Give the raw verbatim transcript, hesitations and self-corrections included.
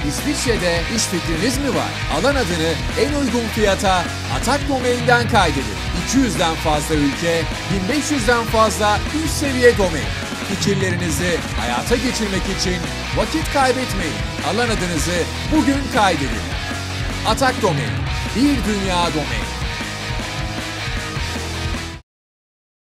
İsviçre'de iş fikriniz mi var? Alan adını en uygun fiyata Atak Domain'den kaydedin. iki yüzden fazla ülke, bin beş yüzden fazla üst seviye domain. Fikirlerinizi hayata geçirmek için vakit kaybetmeyin. Alan adınızı bugün kaydedin. Atak Domain, bir dünya domain.